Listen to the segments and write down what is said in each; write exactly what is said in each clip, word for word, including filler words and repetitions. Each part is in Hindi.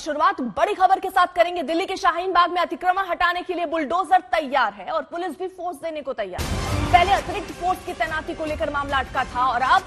शुरुआत बड़ी खबर के साथ करेंगे। दिल्ली के शाहीन बाग में अतिक्रमण हटाने के लिए बुलडोजर तैयार है और पुलिस भी फोर्स देने को तैयार है। पहले अतिरिक्त फोर्स की तैनाती को लेकर मामला अटका था और अब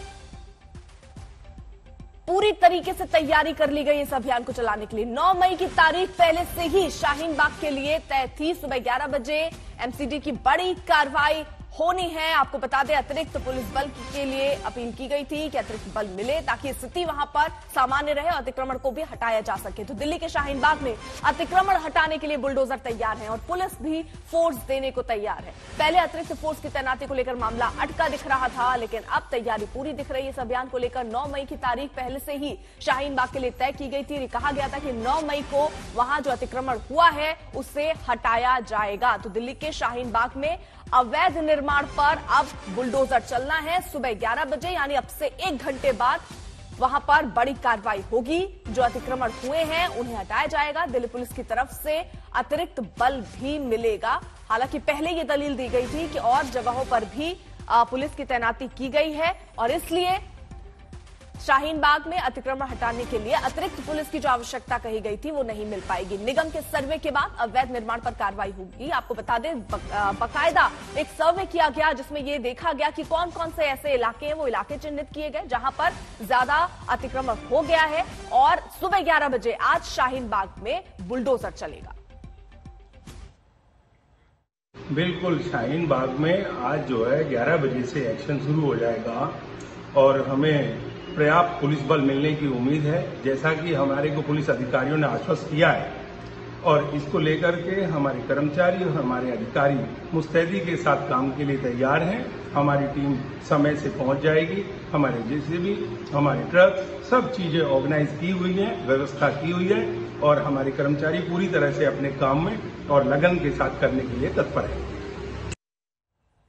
पूरी तरीके से तैयारी कर ली गई इस अभियान को चलाने के लिए। नौ मई की तारीख पहले से ही शाहीन बाग के लिए तय थी। सुबह ग्यारह बजे एमसीडी की बड़ी कार्रवाई होनी है। आपको बता दें, अतिरिक्त पुलिस बल के लिए अपील की गई थी कि अतिरिक्त बल मिले ताकि स्थिति वहां पर सामान्य रहे और अतिक्रमण को भी हटाया जा सके। तो दिल्ली के शाहीन बाग में अतिक्रमण हटाने के लिए बुलडोजर तैयार है और पुलिस भी फोर्स देने को तैयार है। पहले अतिरिक्त फोर्स की तैनाती को लेकर मामला अटका दिख रहा था, लेकिन अब तैयारी पूरी दिख रही है। इस अभियान को लेकर नौ मई की तारीख पहले से ही शाहीन बाग के लिए तय की गई थी। कहा गया था कि नौ मई को वहां जो अतिक्रमण हुआ है उसे हटाया जाएगा। तो दिल्ली के शाहीन बाग में अवैध निर्माण पर अब बुलडोजर चलना है। सुबह ग्यारह बजे यानी अब से एक घंटे बाद वहां पर बड़ी कार्रवाई होगी। जो अतिक्रमण हुए हैं उन्हें हटाया जाएगा। दिल्ली पुलिस की तरफ से अतिरिक्त बल भी मिलेगा। हालांकि पहले ये दलील दी गई थी कि और जगहों पर भी पुलिस की तैनाती की गई है और इसलिए शाहीन बाग में अतिक्रमण हटाने के लिए अतिरिक्त पुलिस की जो आवश्यकता कही गई थी वो नहीं मिल पाएगी। निगम के सर्वे के बाद अवैध निर्माण पर कार्रवाई होगी। आपको बता दें, बकायदा एक सर्वे किया गया जिसमें ये देखा गया कि कौन कौन से ऐसे इलाके हैं, वो इलाके चिन्हित किए गए जहां पर ज्यादा अतिक्रमण हो गया है और सुबह ग्यारह बजे आज शाहीन बाग में बुलडोजर चलेगा। बिल्कुल, शाहीन बाग में आज जो है ग्यारह बजे से एक्शन शुरू हो जाएगा और हमें पर्याप्त पुलिस बल मिलने की उम्मीद है, जैसा कि हमारे को पुलिस अधिकारियों ने आश्वस्त किया है। और इसको लेकर के हमारे कर्मचारी और हमारे अधिकारी मुस्तैदी के साथ काम के लिए तैयार हैं। हमारी टीम समय से पहुंच जाएगी। हमारे जेसीबी, हमारे ट्रक, सब चीजें ऑर्गेनाइज की हुई हैं, व्यवस्था की हुई है और हमारे कर्मचारी पूरी तरह से अपने काम में और लगन के साथ करने के लिए तत्पर हैं।